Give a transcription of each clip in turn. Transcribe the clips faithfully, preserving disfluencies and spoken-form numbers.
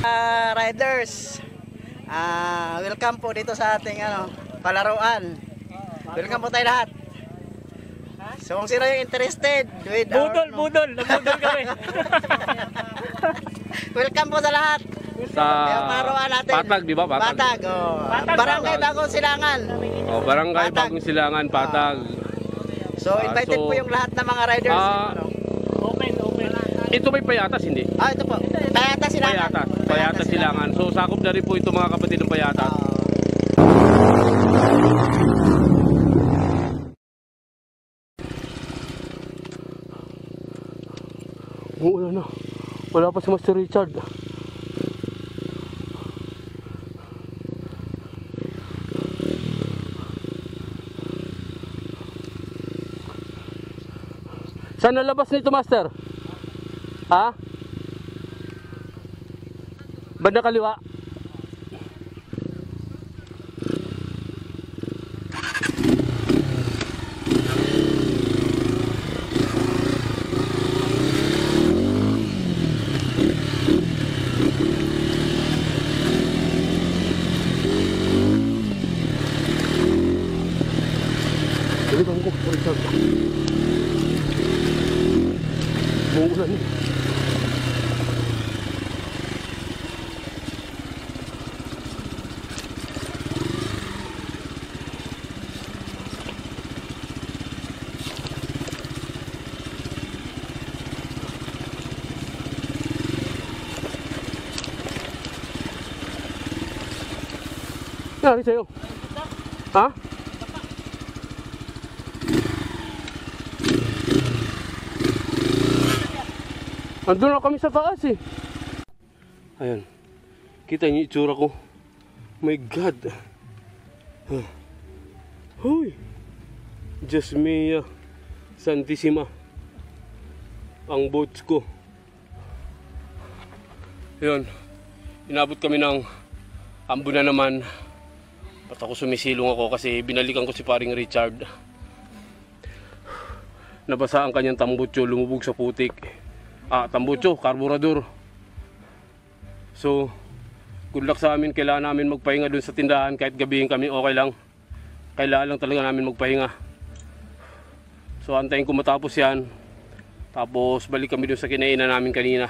riders, uh, welcome po dito sa ating ano, palaruan. Welcome po tayo lahat. So kung sino yung interested with budol, our, budol, nabudol kami. welcome po sa lahat. Sa natin. Patag, di ba? Patag. Patag, oh. Patag, Barangay Bagong Silangan. Oh, Barangay Patag. Bagong Silangan, Patag. So invited Ah, so, po yung lahat ng mga riders. Ah, ano. Open, open. Ito may payatas, hindi? Ah, ito po. Payatas Silangan. Payatas, Payatas Silangan. So sakop na rin po ito mga kapatid ng Payatas. Uh, Oh, wala na. Wala pa si Master Richard. Saan nalabas nito, Master? Ha? Banda kaliwa. Dali bang ko, Richard. Muulan eh. Nangyari sa'yo? Ha? Andun na kami sa taas eh. Ayan. Kita niyo itsura ko. My God. Huh. Hoy. Diyos mia. Santissima. Ang boats ko. Ayan. Inabot kami ng ambo na naman. At ako sumisilong ako kasi binalikan ko si paring Richard. Nabasa ang kanyang tambutso, lumubog sa putik. Ah, tambutso, karburador. So, good luck sa amin. Kailangan namin magpahinga dun sa tindahan. Kahit gabihin kami, okay lang. Kailangan lang talaga namin magpahinga. So, antayin ko matapos yan. Tapos, balik kami dun sa kinainan namin kanina.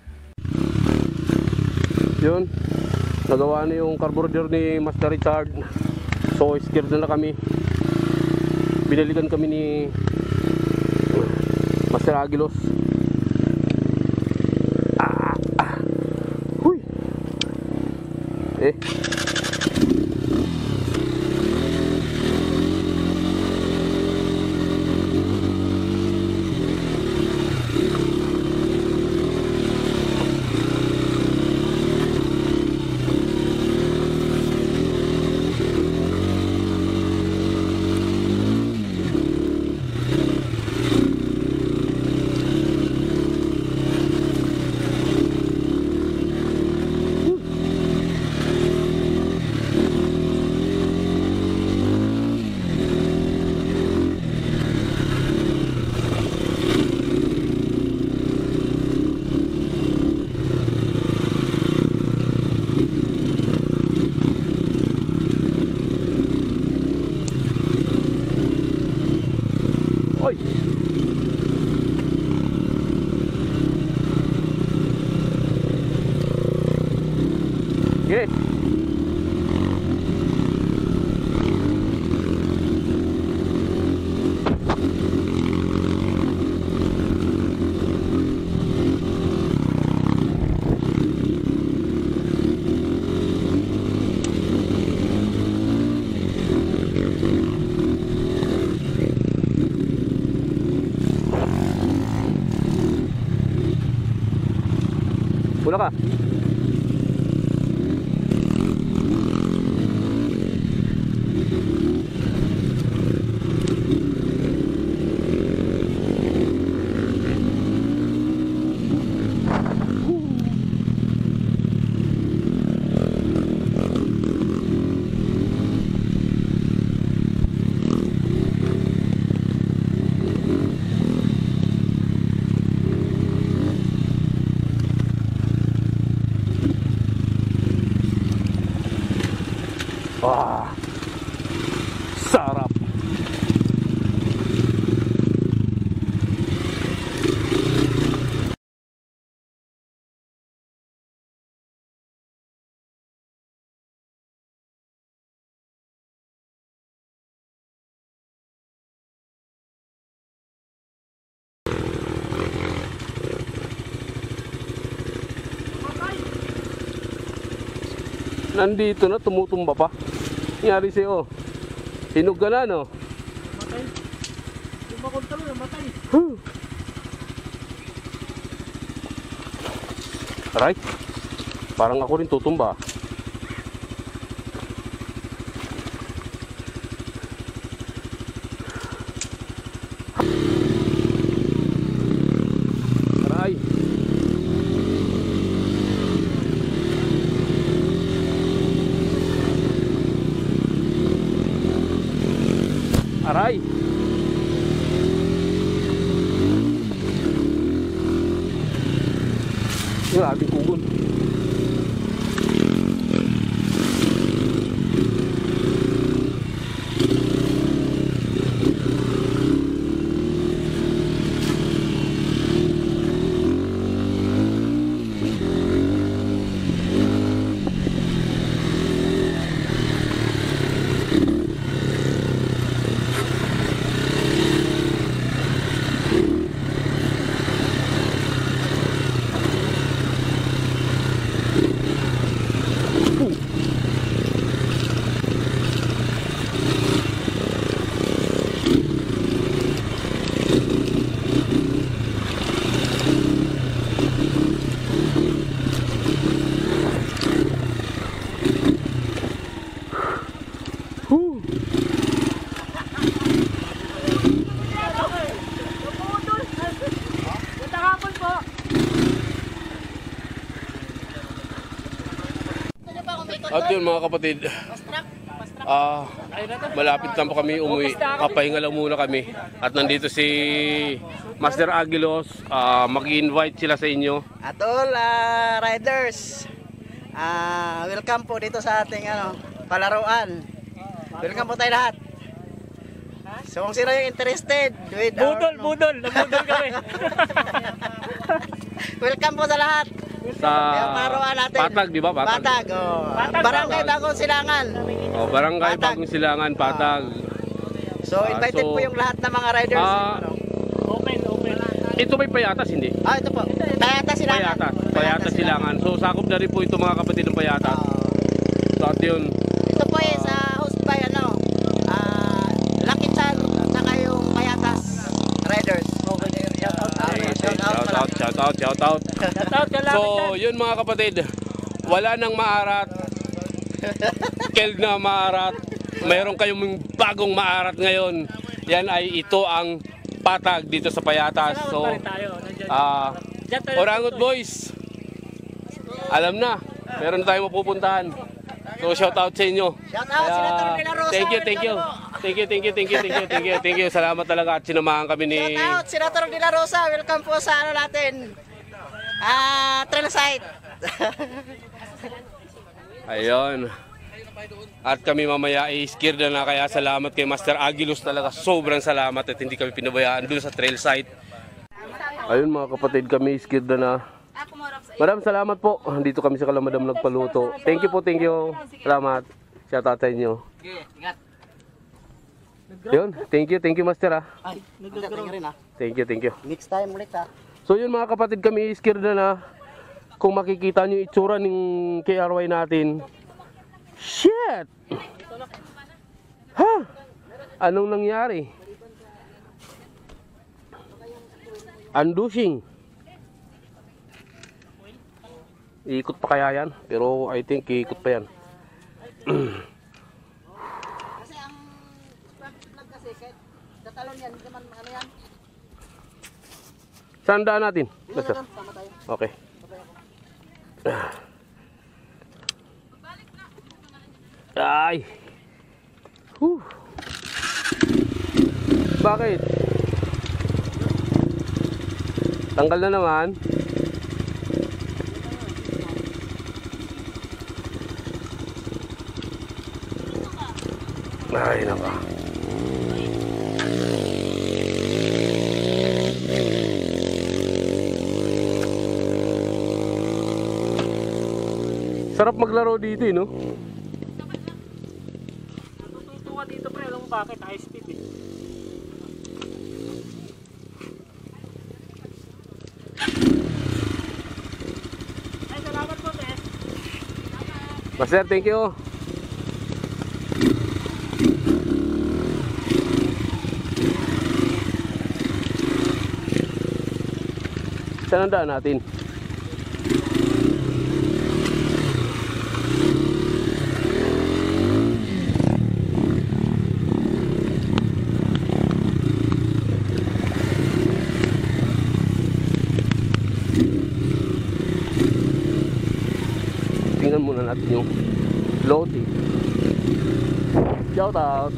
Yun. Nagawa na yung carburetor ni Master Richard. So scared na, na kami. Binalikan kami ni Master Aguilos. Ah, ah. Huy. Eh. Oy. Okay. Pula ka. Nandito na, tumutumba pa. Nangyari sa'yo. Hinog ka na, no? Matay. Yung makontalo na matay. Huh. Aray. Parang ako rin tutumba. Aray. Aray. Yung ating kugon. At yun mga kapatid, ah, malapit lang po kami umuwi. Kapahinga lang muna kami. At nandito si Master Agilos. Ah, mag-invite sila sa inyo. At all ah, riders, ah, welcome po dito sa ating ano, palaruan. Welcome po tayo lahat. So kung sino yung interested with our, Budol, no, budol. Nabudol kami. welcome po sa lahat. Sa Yung palaruan natin. Patag, di ba? Patag. Patag, oh. Patag, Barangay Patag. Bagong Silangan. Oh, barangay Patag. Bagong Silangan, Patag. So invited Ah, so, po yung lahat ng mga riders. ah, ano. Open, open. Ito may payatas, hindi? Ah, ito po. Payatas Silangan. Payatas. Payatas Silangan. So sakop na rin po ito mga kapatid ng payatas. Ah, So at yun, ito po eh sa host by ano, ah, Lucky Chan saka yung Payatas Riders. Ah, eh, shout out shout pala. out, shout out, shout out. Shout out ka lang. So, yun mga kapatid, wala nang maarat. Keld na maarat. Mayroon kayong bagong maarat ngayon. Yan ay ito ang Patag dito sa Payatas. Salamat So, pa rin tayo. Nandyan. ah, Diyan tayo. Orangot boys, alam na, meron tayong mapupuntahan. So, shout out sa inyo. Shout out Kaya, Senator De La Rosa. thank you, thank you. Thank you, thank you, thank you, thank you, thank you, thank you. Salamat talaga at sinamahan kami ni... Shout out Senator De La Rosa. Welcome po sa ano natin. Ah, trail site. Ayun. At kami mamaya i-skir na na, kaya salamat kay Master Agilos talaga. Sobrang salamat at hindi kami pinabayaan dun sa trail site. Ayun mga kapatid, kami skir na na. Maraming salamat po. Dito kami sa Kalamadam nagpaluto. Thank you po, thank you. Salamat. Shout out sa inyo. Yun, thank you, thank you Master ah. Ay, nagdadating rin ah. Thank you, thank you. Next time ulit ah. So yun mga kapatid, kami skir na na. Kung makikita nyo yung itsura ng K R Y natin. Shit! Ha? Anong nangyari? Undoing. Iikot pa kaya yan? Pero I think iikot pa yan. Kasi ang plug kasi kahit datalon yan, hindi naman ano yan. Saan daan natin? Dito Basta. na lang, sama tayo. Okay. Ay. Huh. Bakit? Tanggal na naman. Ay, naka. Sarap maglaro dito, eh, no? Natututo ka dito pre. Alam mo bakit? High speed eh. Ay, salamat po, te. Master, thank you. Saan ang daan natin? Tingnan muna natin yung Lodi. Shout out.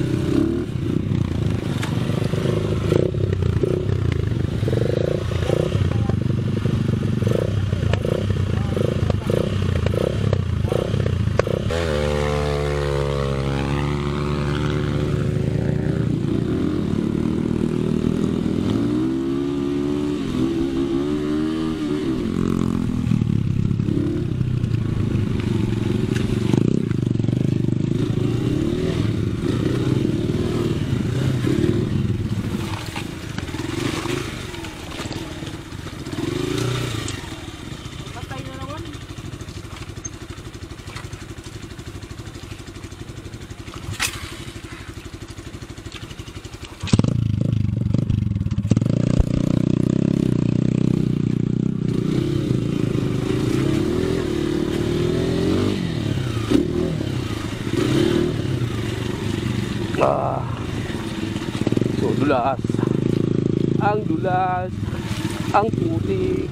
Ah. So, dulas. Ang dulas. Ang putik.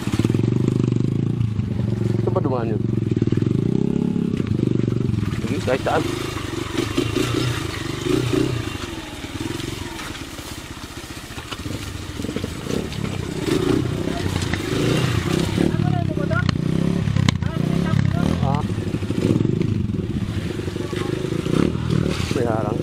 Saan ba dumaan yun? Sige, kahit saan. Ah. May harang.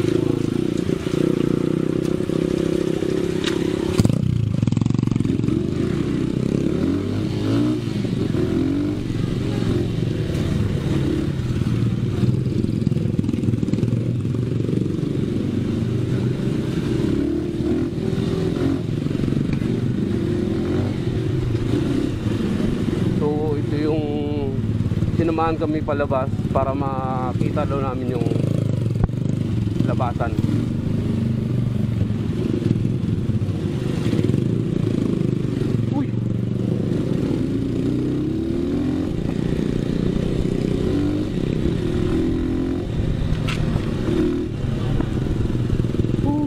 Sinamahan kami palabas para makita daw namin yung labasan. Uy! Uh.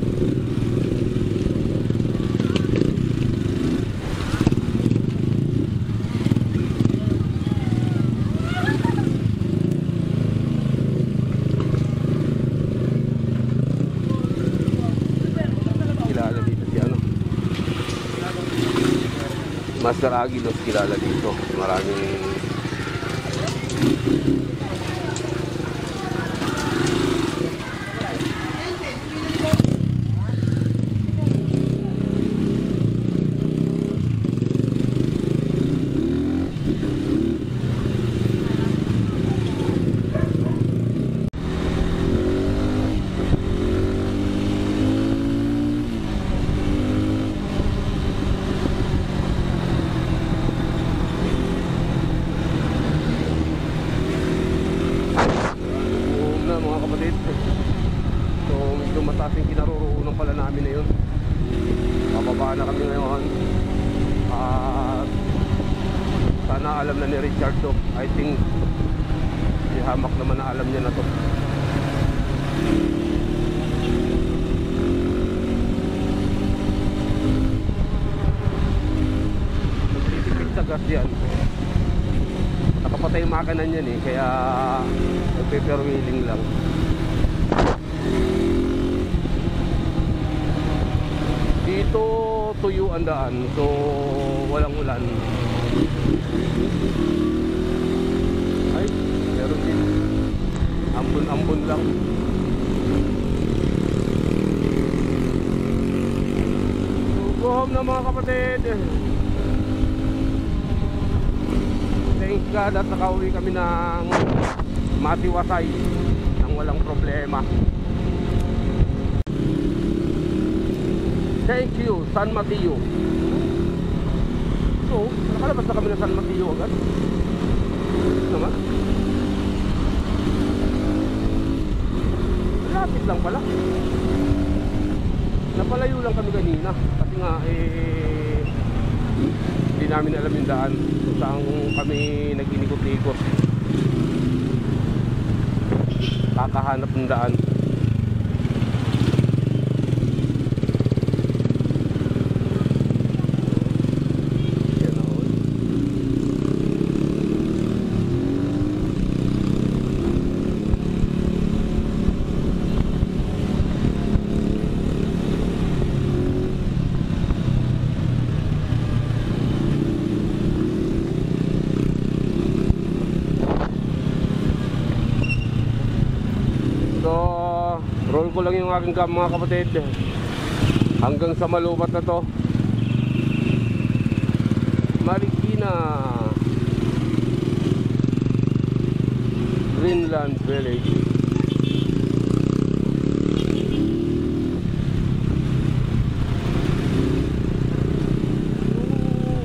Master Aguilos kilala dito. Maraming mga kapatid. So medyo mataas yung kinaroroonan pala namin na yun. Bababa na kami ngayon. At sana alam na ni Richard to. I think si Hamak naman na alam niya na to. Nagtitipid sa gas yan. Nakapatay yung makanan yan eh. Kaya nagpe-pair wheeling lang. Dito tuyo ang daan. So walang ulan. Ay, meron din. Ambon-ambon lang. So go home na mga kapatid. Thank God at nakauwi kami ng matiwasay nang walang problema. Thank you, San Mateo. So, nakalabas na kami ng San Mateo agad. Naman. Lapit lang pala. Napalayo lang kami kanina. Kasi nga, eh, hindi namin alam yung daan kung saan kami nag-inikot-ikot. Kakahanap ng daan. Yan ako. So, roll ko lang yung aking cam mga kapatid hanggang sa malubat na to. Marikina Greenland Village.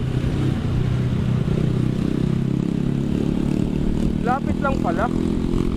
Lapit lang pala.